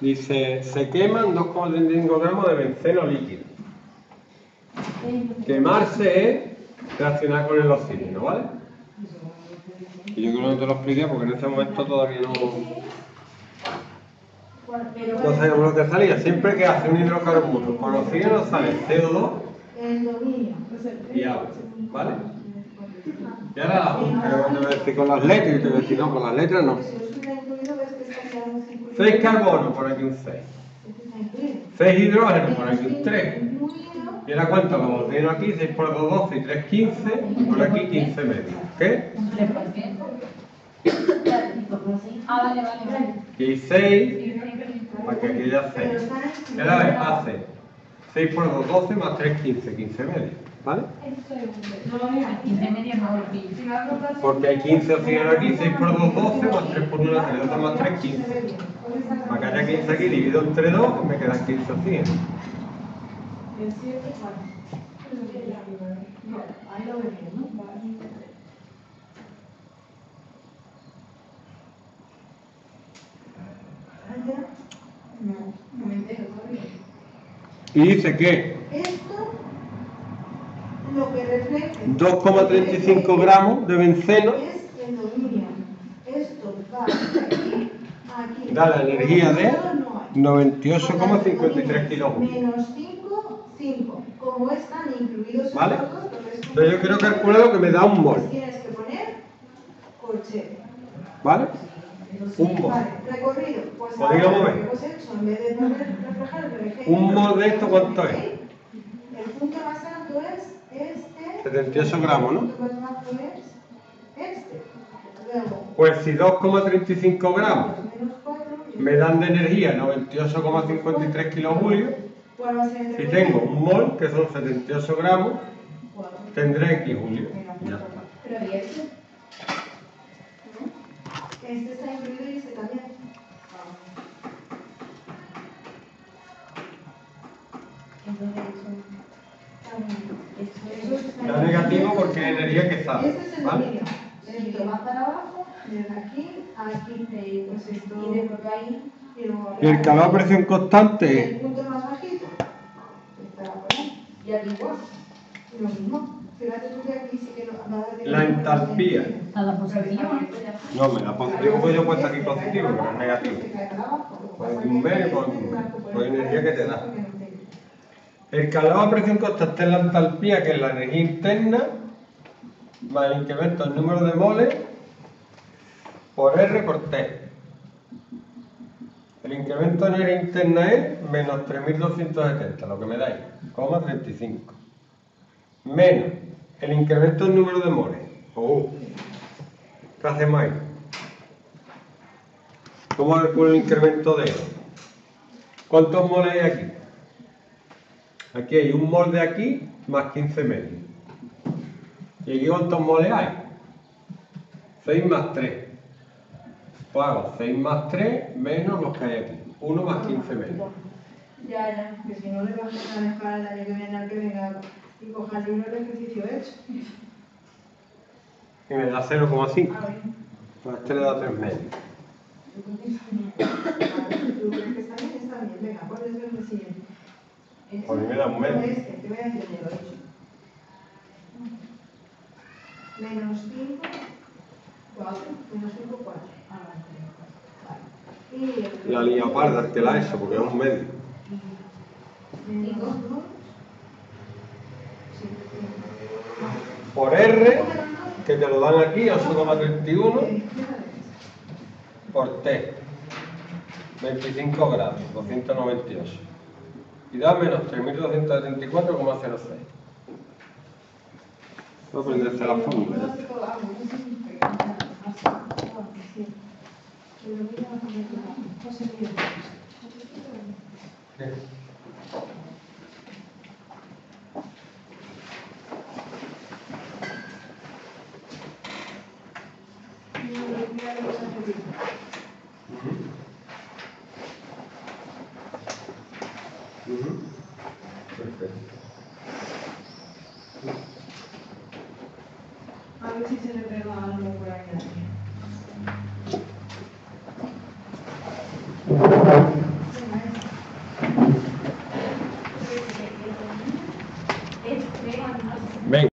Dice, se queman 2,35 gramos de benceno líquido. Quemarse es reaccionar con el oxígeno, ¿vale? Y yo creo que no te lo expliqué porque en ese momento todavía no sabíamos lo que salía. Siempre que hace un hidrocarburo con oxígeno sale CO2 y agua, ¿vale? Y ahora la punta, que te voy a decir con las letras, y te voy a decir no, con las letras no. 6 carbono, por aquí un 6. 6 hidrógeno, por aquí un 3. Y ahora cuento los oxígenos aquí, 6 por 2, 12 y 3, 15. Y por aquí 15 medios. ¿Qué? Vale. Y 6, porque aquí ya 6. Y ahora hace 6 por 2, 12 más 3, 15. 15 medios. ¿Vale? 15 medios no lo pillo. Porque hay 15 oxígenos aquí, 6 por 2, 12, más 3 por 1, 3, 2 más 3, 15. Para que haya 15 aquí, divido entre 2, me quedan 15 oxígenos. No me entero todavía. Y dice que Esto lo que refleja 2,35 gramos de benceno es endovina. Esto va aquí. da la energía de 98,53 kilojulios. Menos 5. Como están incluidos ¿Vale? estos dos, Entonces yo quiero calcular lo que me da un mol. tienes que poner corchete. ¿Vale? Un mol. Vale, recorrido. Pues Pues digamos, ahora lo que hemos hecho, en vez de reflejar el PVG, un mol de esto, ¿cuánto es? el punto más alto es este. 78 gramos, ¿no? El punto más bajo es este. Luego, Pues si 2,35 gramos menos 4. me dan de energía 98,53 kilojulios, ¿Cuál va a ser el si de tengo un mol, que son 78 gramos, 4? tendré kilojulios. Ya está. Pero ¿y este? Este está incluido y este también. Da negativo porque es energía que sale. Este es el ¿Vale? dominio. Esto va para abajo, desde aquí a aquí. Pues esto. Y desde ahí. Y el calor a presión constante. El punto más bajito. Está por ahí. Y aquí igual. Lo mismo. Fíjate tú que aquí sí que no va a dar. La entalpía. Nada positivo. No, me la positivo, pues yo he puesto aquí positivo, pero es negativo. Pues un medio con energía que te da. El calor a presión constante es la entalpía, que es la energía interna, más el incremento del número de moles por R por T. El incremento de energía interna es menos 3270, lo que me da ahí, 35. Menos el incremento del número de moles. ¿Qué hacemos ahí? ¿Cómo calculo el incremento de eso? ¿Cuántos moles hay aquí? Aquí hay un mol de aquí más 15 medios. ¿Y aquí cuántos moles hay? 6 más 3. Pues hago 6 más 3 menos los que hay aquí. 1 más 15 medios. Ya, que si no le vas a dejar el año que viene al que venga y coja el libro del ejercicio hecho. Y me da 0,5. Pues este le da 3 medios. ¿Tú crees que está bien? Está bien. Venga, ¿cuál es el siguiente? Por mí me da un medio. Te voy a decir el 8. Menos 5, 4. Menos 5, 4. Vale. Y La línea parda, el que la ha hecho, porque es un medio. menos 2. Por R, que te lo dan aquí, 8,31. Por T, 25 grados, 298. Y da menos 3.274,06. Voy a aprenderse la fórmula. Ya está. ¿Qué? Perfecto. A ver si se le pega algo por ahí.